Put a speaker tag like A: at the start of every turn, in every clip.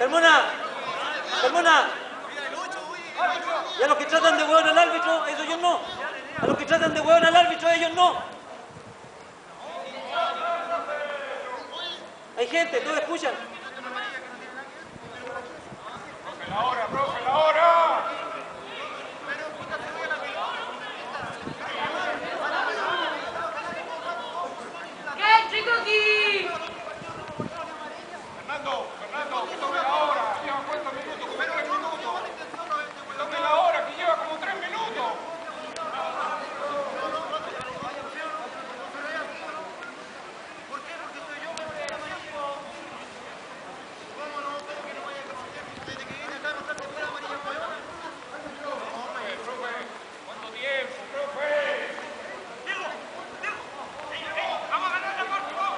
A: Carmona, Carmona. Y a los que tratan de hueón al árbitro, ellos no. A los que tratan de hueón al árbitro, ellos no. Hay gente, todos escuchan.
B: Profe, la hora.
C: ¿Qué, chico, aquí?
B: Fernando, tome la hora. Lleva cuántos minutos, como 3 minutos. Tome la hora, que lleva como 3 minutos.
D: ¿Por qué? Porque soy yo, me voy a tiempo. ¿Cómo no? ¿Cómo que no vaya a conocer? Desde que vine acá no está fuera amarilla mayor.
B: Profe, ¿cuánto tiempo, profe?
D: Diego, vamos a ganar la corte, vamos.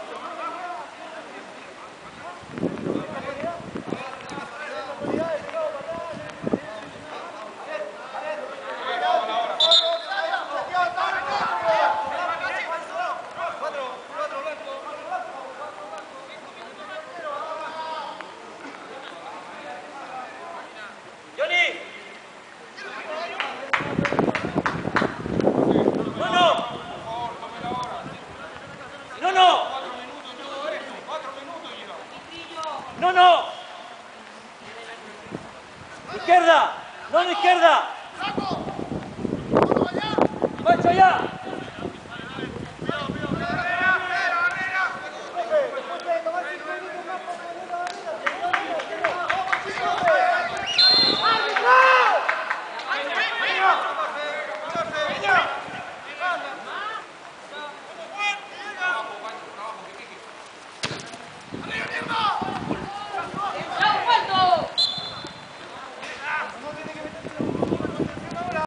A: Johnny. No. No.
B: 4 minutos todo esto. 4 minutos lleva.
A: No. Izquierda. No, izquierda.
D: ¡Saco! ¡Vamos allá!
A: Marcha allá.